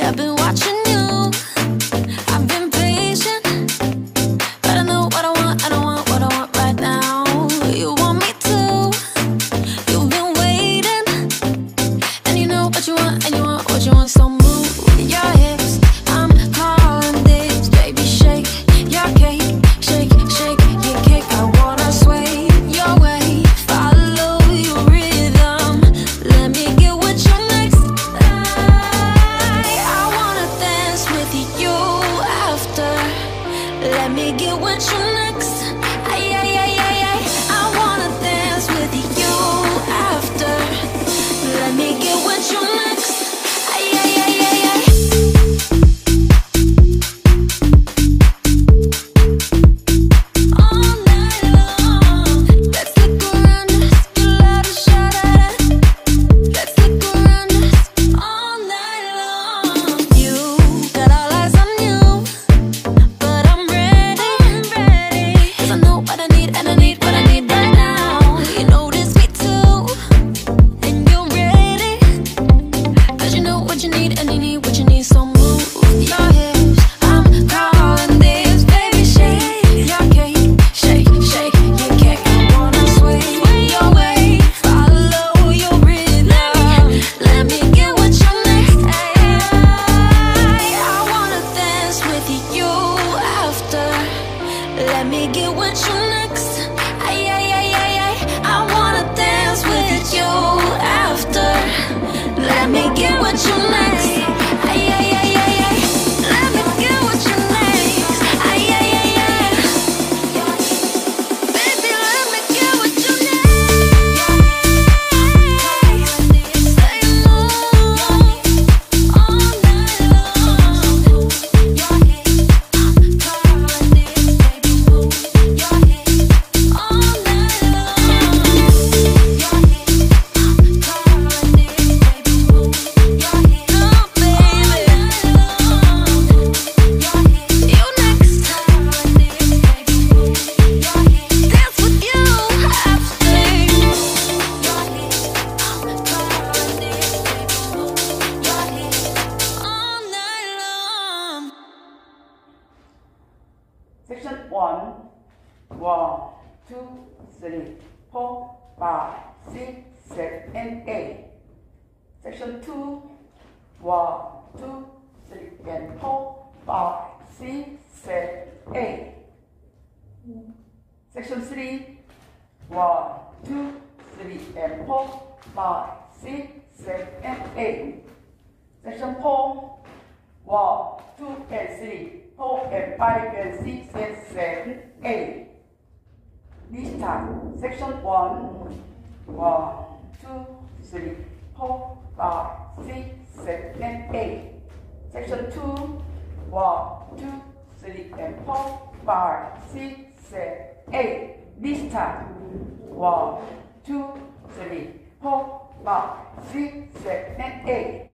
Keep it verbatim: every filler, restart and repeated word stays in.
I've been watching you. I've been patient, but I know what I want. I don't want what I want right now. You want me to. You've been waiting, and you know what you want, and you want what you want. So move your hips. I'm calling this, baby. Shake your cake, shake, shake your cake. I wanna sway your way, follow your rhythm. Let me get with you next. I, I wanna dance with you after. Let me get with you next. Ay, ay, ay, ay, ay. I wanna dance with you after. Let me get with you next. Ay, ay, ay, ay, ay. All night long. Let's look around us, get out a shot at it. Let's look around us all night long. You got all eyes on you, but I'm ready, I'm ready. 'Cause I know what I need, and I need what I need right now. You notice me too, and you're ready. 'Cause you know what you need, and you need what you need. So move your hips. I'm calling this, baby. Shake your cake, shake, shake your cake. I wanna sway your way, follow your rhythm. Let me get with you next. Ay, I wanna dance with you after. Let me get with you next. Ay, ay, ay, ay, ay. I wanna dance with you after. Let me get with you next. Ay, ay, ay, ay, ay. Let me get with you next. Ay, ay, ay, ay. Baby, let me get with you next. Say no all night long. Your hips, I'm calling this, baby. Move your hips all night long. Your hips, I'm calling this, baby. Move your hips, oh baby, all night long. Your hips, you next. Calling this, baby. Move your hips, dance with you after. Your hips, I'm calling this, baby. Move your hips all night long. Section one, one, two, three, four, five, six, seven, and eight. Section two, one, two, three, and four, five, six, seven, eight. Section three, one, two, three, and four, five, six, seven, and eight. Section four, one, two, and three, four, and five, and six, and seven, eight. This time, section one, one, two, three, four, five, six, seven, and eight. Section two, one, two, three, and four, five, six, seven, eight. This time, one, two, three, four, five, six, seven, and eight.